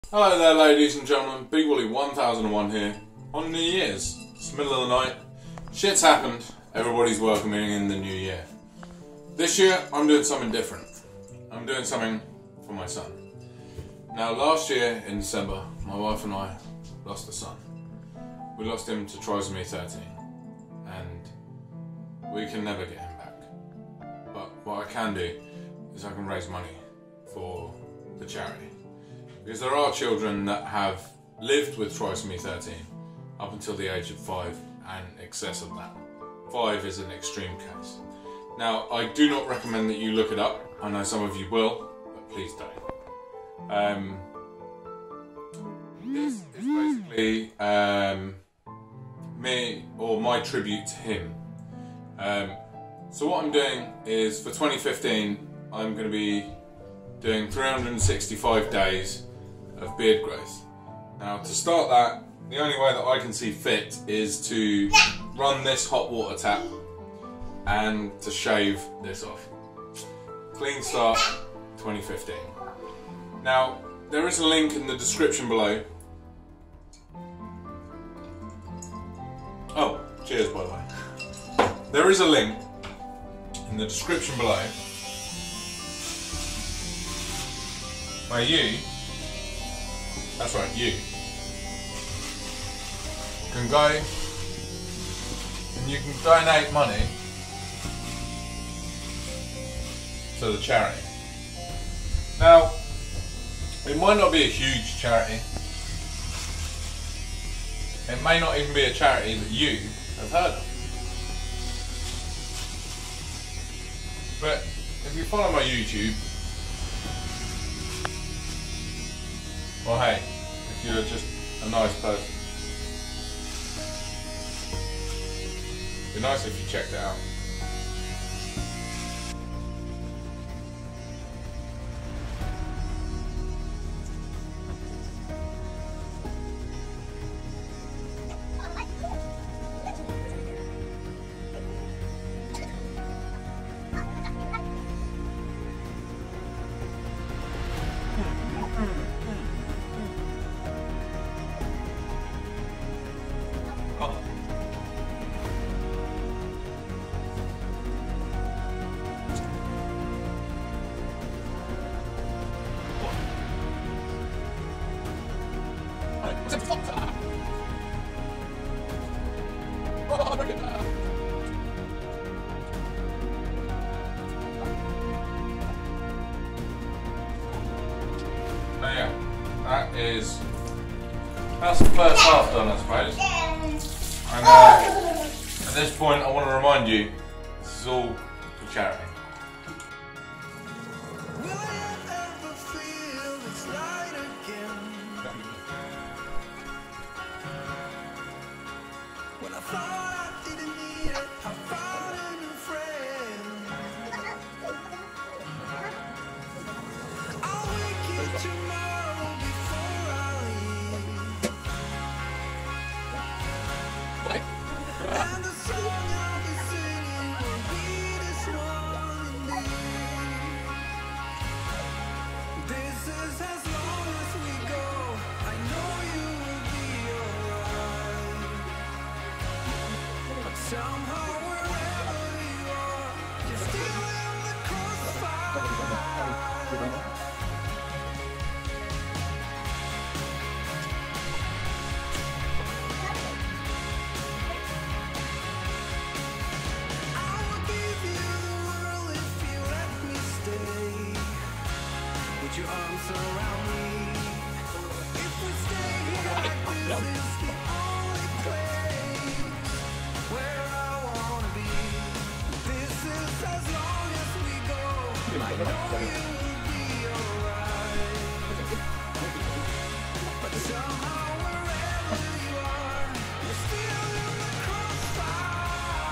Hello there, ladies and gentlemen, Big Wooly 1001 here. On New Year's, it's the middle of the night, shit's happened, everybody's welcoming in the new year. This year, I'm doing something different. I'm doing something for my son. Now, last year in December, my wife and I lost a son. We lost him to trisomy 13, and we can never get him back. But what I can do is I can raise money for the charity. Because there are children that have lived with trisomy 13 up until the age of 5 and excess of that. 5 is an extreme case. Now, I do not recommend that you look it up. I know some of you will, but please don't. This is basically me, or my tribute to him. So what I'm doing is, for 2015, I'm going to be doing 365 days of beard growth. Now, to start that, the only way that I can see fit is to run this hot water tap and to shave this off. Clean start 2015. Now, there is a link in the description below. Oh, cheers by the way. There is a link in the description below where you, that's right, you can go and you can donate money to the charity. Now, it might not be a huge charity. It may not even be a charity that you have heard of. But if you follow my YouTube, well, hey, if you're just a nice person, it'd be nice if you checked it out. Now, yeah, that's the first half done, I suppose. And at this point, I want to remind you, this is all for charity. When I thought I didn't need it, I found a new friend. I'll wake you tomorrow before I leave. And the song I'll be singing will be this one indeed. This is as long as we go. I know you will be alright. Somehow, wherever you are, you're still in the crossfire. I will give you the world if you let me stay. Put your arms around me. If we stay here like this is the only place where I wanna be. This is as long as we go. I know you will be alright. But somehow wherever you are, you're still in the crossfire.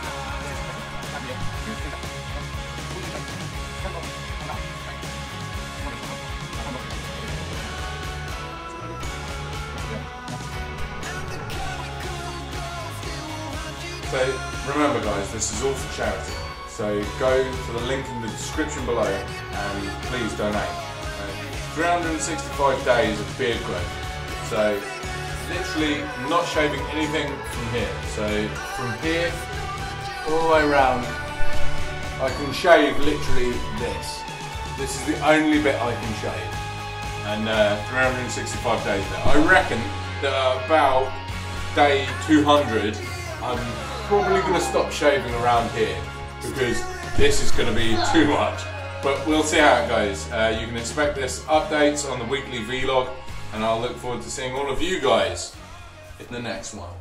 And the chemical ghost, it will hunt you So remember guys, this is all for charity. So go to the link in the description below and please donate. 365 days of beard growth. So literally not shaving anything from here. So from here all the way around, I can shave literally this. This is the only bit I can shave. And 365 days there. I reckon that about day 200, I'm probably going to stop shaving around here because this is going to be too much. But we'll see how it goes. You can expect this updates on the weekly vlog, and I'll look forward to seeing all of you guys in the next one.